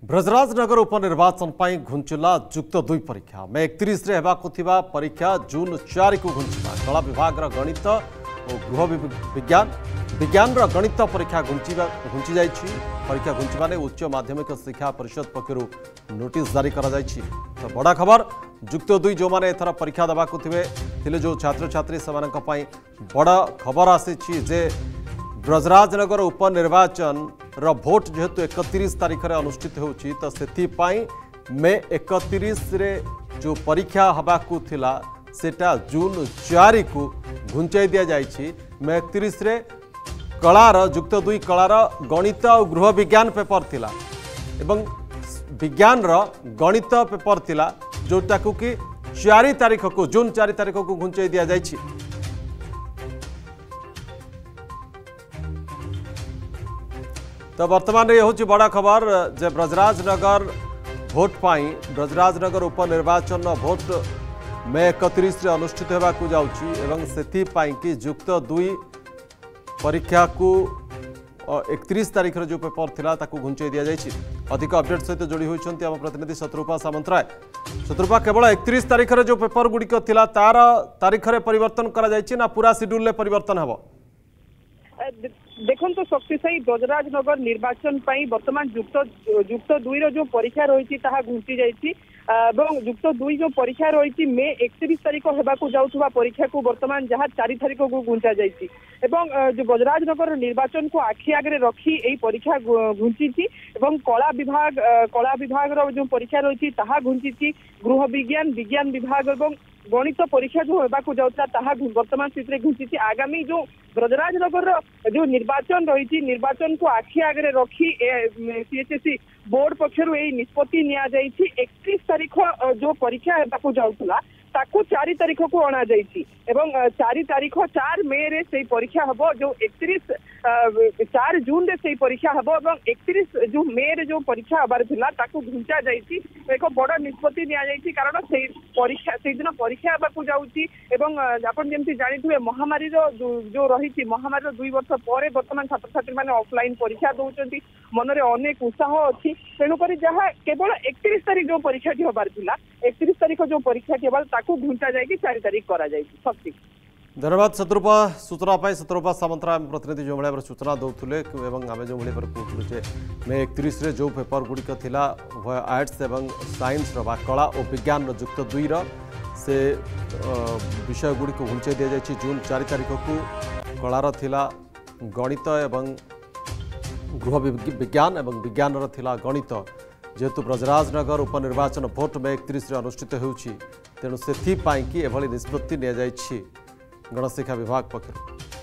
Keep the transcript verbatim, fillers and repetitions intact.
ब्रजराजनगर उपनिर्वाचन पर घुंचला जुक्त दुई परीक्षा मे एकतीस परीक्षा जून चार को घुंचला कला विभाग गणित और गृह विज्ञान विज्ञान गणित परीक्षा घुंचा घुंची जा परीक्षा घुंचवा ने उच्च माध्यमिक शिक्षा परिषद पक्षर नोटिस जारी कर तो बड़ा खबर जुक्त दुई जो मैंने एथर परीक्षा देवाक थे जो छात्र छात्री से बड़ा खबर आसी जे ब्रजराजनगर उपनिर्वाचन रो भोट जेहेतु इकतीस तारीख में अनुष्ठित होची तो से मे इकतीस रे जो परीक्षा हवाकू थिला सेटा जून चार को घुंचाई दि जाइछि मे इकतीस रे कलार जुक्त दुई कलार गणित और गृह विज्ञान पेपर थिला एवं विज्ञान रो गणित पेपर थिला जोटा को कि चार तारीख को जून चार तारीख को घुंचाई दि जाइछि। तो बर्तमान ये हूँ बड़ा खबर जे ब्रजराजनगर भोट पाई ब्रजराजनगर उपनिर्वाचन भोट मे इकतीस रे अनुष्ठित होगाकू जाउची एवं सेथि पाई कि जुक्त दुई परीक्षा को इकतीस तारीख जो पेपर थिला ताकू घुंचाई दि जाइछि। अधिक अपडेट सहित जोड़ी होइछन्ति आम प्रतिनिधि शत्रुपा सामंतराय। शत्रुपा केवल इकतीस तारीख जो पेपर गुड़िक थिला तार तारीख रे परिवर्तन करा जाइछि ना पूरा शेड्यूल रे परिवर्तन हबो? देखो तो शक्तिशायी ब्रजराजनगर निर्वाचन पर बर्तमान जुक्त जुक्त दुई रो जो परीक्षा रही घुंची जाइए जुक्त दुई जो परीक्षा रही मे एकतीस तारीख होगाकू जाऊा परीक्षा को बर्तमान जहाँ चार तारीख को घुंचा जाइए जो ब्रजराजनगर निर्वाचन को आखि आगे रखी यही परीक्षा घुंची कला विभाग कला विभाग जो परीक्षा रही घुंची गृह विज्ञान विज्ञान विभाग और गणित परीक्षा जो होगाकू जाऊला वर्तमान स्थिति घुंची आगामी जो ब्रजराजनगर जो निर्वाचन रही निर्वाचन को आखि आगे रखी सीएचएससी बोर्ड पक्षर यही निष्पत्ति नि एकतीस तारीख जो परीक्षा होगाकू जाऊला ताकू चार तारीख को अणा एवं चार तारीख चार मे रे से परीक्षा हम जो एकतीस चार जून रे से परीक्षा हम और एकतीस जो मे रे जो परीक्षा हबार थिला ताकू घुंचा जाइए एक बड़ निष्पत्ति नि कारण से परीक्षा से दिन परीक्षा होगाकू जाउची एवं आपण जेमती जानिथुए महामारी रो जो रही महामारी दुई वर्ष पर बर्तमान छात्र छात्री मैंने ऑफलाइन परीक्षा दौरान मनरे अनेक उत्साह अच्छी तेणुक जहाँ केवल एकतीस तारीख जो परीक्षा हबार थिला एकतीस तारीख जो परीक्षा केवल ताकू घुंचा जाएगी चार तारीख करा जाएगी। शक्ति धन्यवाद शत्रुपा सूचना पाई शत्रुपा सामंतराय प्रतिनिधि जो भाई सूचना दौले आम जो भाई मे एकतीस रे जो पेपर गुड़िक थिला उभय आर्ट्स एवं साइंस रा कला और विज्ञान जुक्त दुई से विषय गुड़िक घुंचाई दि जाइए जून चार तारीख को कलार थिला गणित एवं गृह विज्ञान एवं विज्ञान थिला गणित जेहेतु ब्रजराजनगर उपनिर्वाचन भोट में एकतीस अनुष्ठित होउछि तेणु से निष्पत्ति नि गणशिक्षा विभाग पक्षर।